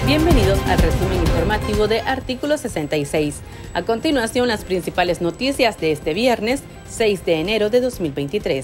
Bienvenidos al resumen informativo de Artículo 66. A continuación, las principales noticias de este viernes, 6 de enero de 2023.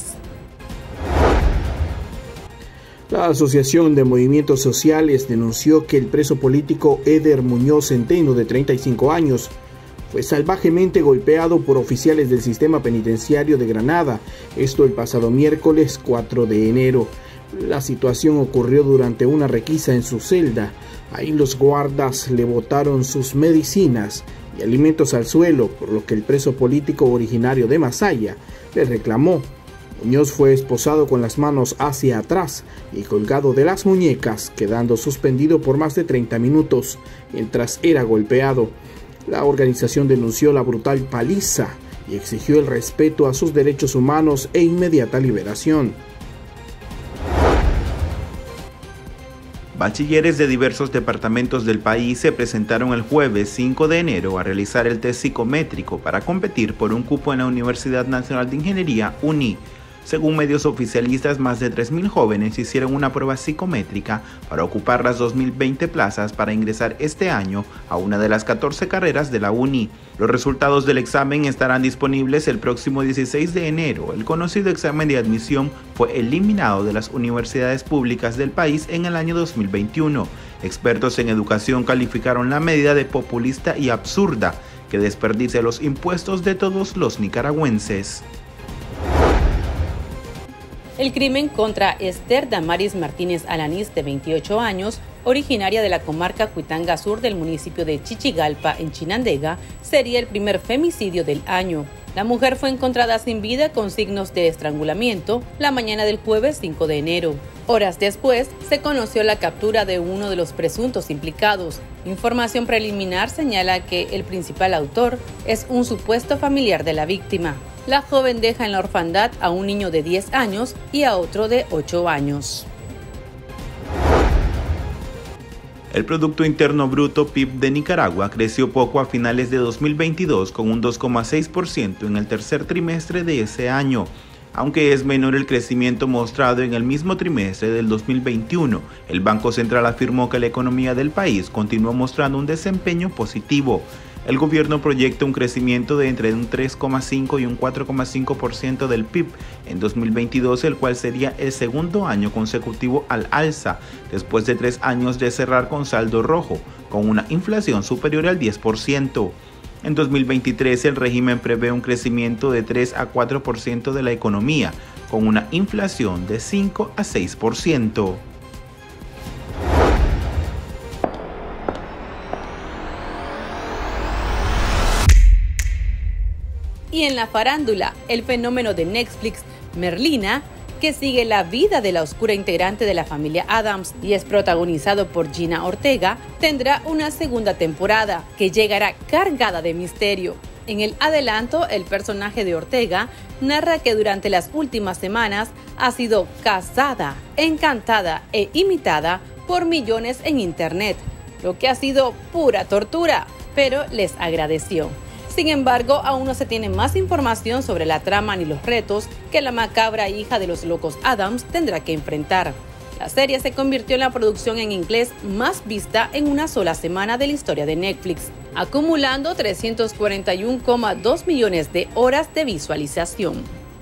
La Asociación de Movimientos Sociales denunció que el preso político Eder Muñoz Centeno, de 35 años, fue salvajemente golpeado por oficiales del sistema penitenciario de Granada, esto el pasado miércoles 4 de enero. La situación ocurrió durante una requisa en su celda. Ahí los guardas le botaron sus medicinas y alimentos al suelo, por lo que el preso político originario de Masaya le reclamó. Muñoz fue esposado con las manos hacia atrás y colgado de las muñecas, quedando suspendido por más de 30 minutos mientras era golpeado. La organización denunció la brutal paliza y exigió el respeto a sus derechos humanos e inmediata liberación. Bachilleres de diversos departamentos del país se presentaron el jueves 5 de enero a realizar el test psicométrico para competir por un cupo en la Universidad Nacional de Ingeniería, UNI. Según medios oficialistas, más de 3.000 jóvenes hicieron una prueba psicométrica para ocupar las 2.020 plazas para ingresar este año a una de las 14 carreras de la UNI. Los resultados del examen estarán disponibles el próximo 16 de enero. El conocido examen de admisión fue eliminado de las universidades públicas del país en el año 2021. Expertos en educación calificaron la medida de populista y absurda, que desperdicia los impuestos de todos los nicaragüenses. El crimen contra Esther Damaris Martínez Alanís, de 28 años, originaria de la comarca Cuitanga Sur del municipio de Chichigalpa, en Chinandega, sería el primer femicidio del año. La mujer fue encontrada sin vida con signos de estrangulamiento la mañana del jueves 5 de enero. Horas después, se conoció la captura de uno de los presuntos implicados. Información preliminar señala que el principal autor es un supuesto familiar de la víctima. La joven deja en la orfandad a un niño de 10 años y a otro de 8 años. El Producto Interno Bruto PIB de Nicaragua creció poco a finales de 2022 con un 2,6% en el tercer trimestre de ese año. Aunque es menor el crecimiento mostrado en el mismo trimestre del 2021, el Banco Central afirmó que la economía del país continuó mostrando un desempeño positivo. El gobierno proyecta un crecimiento de entre un 3,5 y un 4,5% del PIB en 2022, el cual sería el segundo año consecutivo al alza, después de 3 años de cerrar con saldo rojo, con una inflación superior al 10%. En 2023, el régimen prevé un crecimiento de 3 a 4% de la economía, con una inflación de 5 a 6%. Y en la farándula, el fenómeno de Netflix, Merlina, que sigue la vida de la oscura integrante de la familia Addams y es protagonizado por Gina Ortega, tendrá una segunda temporada que llegará cargada de misterio. En el adelanto, el personaje de Ortega narra que durante las últimas semanas ha sido cazada, encantada e imitada por millones en internet, lo que ha sido pura tortura, pero les agradeció. Sin embargo, aún no se tiene más información sobre la trama ni los retos que la macabra hija de los locos Addams tendrá que enfrentar. La serie se convirtió en la producción en inglés más vista en una sola semana de la historia de Netflix, acumulando 341,2 millones de horas de visualización.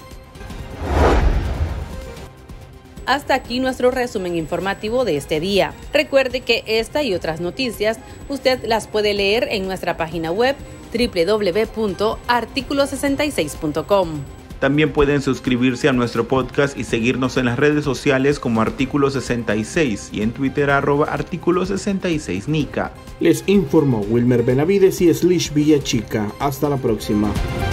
Hasta aquí nuestro resumen informativo de este día. Recuerde que esta y otras noticias usted las puede leer en nuestra página web www.articulo66.com. También pueden suscribirse a nuestro podcast y seguirnos en las redes sociales como Artículo 66 y en Twitter @Artículo66Nica. Les informó Wilmer Benavides y Slish Villachica. Hasta la próxima.